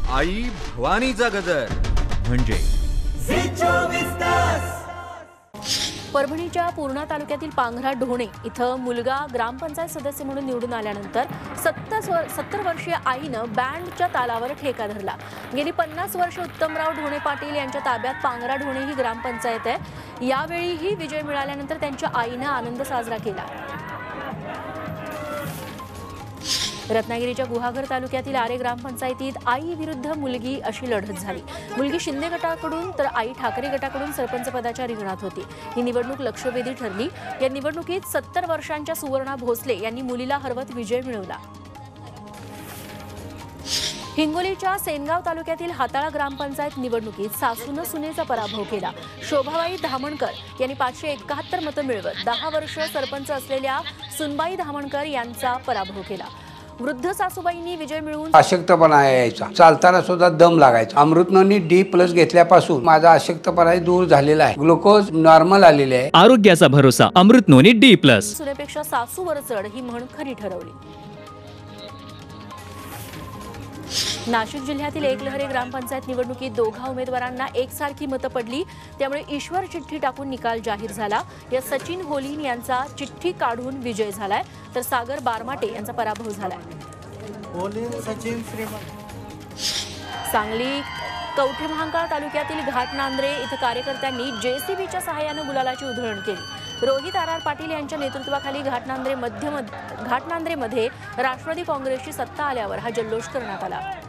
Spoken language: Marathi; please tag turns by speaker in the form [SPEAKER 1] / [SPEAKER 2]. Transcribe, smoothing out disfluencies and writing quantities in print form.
[SPEAKER 1] आई भवानीचा गजर म्हणजे
[SPEAKER 2] परभणीच्या पूर्णा तालुक्यातील पांघरा ढोणे इथं मुलगा ग्रामपंचायत सदस्य म्हणून निवडून आल्यानंतर 70 वर्षीय आईनं बँडच्या तालावर ठेका धरला। गेली 50 वर्ष उत्तमराव ढोणे पाटील यांच्या ताब्यात पांघरा ढोणे ही ग्रामपंचायत आहे। यावेळीही विजय मिळाल्यानंतर त्यांच्या आईनं आनंद साजरा केला। रत्नागिरीच्या गुहागर तालुक्यातील आरे ग्रामपंचायतीत आई विरुद्ध मुलगी अशी लढत झाली। मुलगी शिंदे गटाकडून तर आई ठाकरे गटाकडून सरपंच पदाच्या रिंगणात होती। ही निवडणूक लक्षवेधी ठरली। या निवडणुकीत 70 वर्षांच्या सुवर्णा भोसले यांनी मुलीला हरवत विजय मिळवला। हिंगोलीच्या सेनगाव तालुक्यातील हाताळा ग्रामपंचायत निवडणुकीत सासूनं सुनेचा पराभव केला। शोभाबाई धामणकर यांनी 571 मतं मिळवत 10 वर्ष सरपंच असलेल्या सुनबाई धामणकर यांचा पराभव केला। वृद्ध सासूबाईंनी विजय मिळवून
[SPEAKER 3] अशक्तपणा यायचा, चालताना सुद्धा दम लागायचा। अमृत नोनी डी प्लस घेतल्यापासून माझा अशक्तपणा दूर झालेला आहे। ग्लुकोज नॉर्मल आलेले आहे।
[SPEAKER 4] आरोग्याचा भरोसा अमृत नोनी डी प्लस।
[SPEAKER 2] सुनेपेक्षा सासू वर चढ ही म्हण खरी ठरवली। नाशिक जिल्ह्यातील एकलहरे ग्रामपंचायत निवडणुकीत दोघा उमेदवारांना एकसारखी मतं पडली। त्यामुळे ईश्वर चिठ्ठी टाकून निकाल जाहीर झाला। या सचिन होलीन यांचा चिठ्ठी काढून विजय झालाय, तर सागर बारमाटे यांचा पराभव झालाय। सांगली कवठेमहांकाळ तालुक्यातील घाटनांद्रे इथं कार्यकर्त्यांनी जेसीबीच्या सहाय्याने गुलालाची उधळण केली। रोहित आर पाटील यांच्या नेतृत्वाखाली घाटनांद्रेमध्ये राष्ट्रवादी काँग्रेसची सत्ता आल्यावर हा जल्लोष करण्यात आला।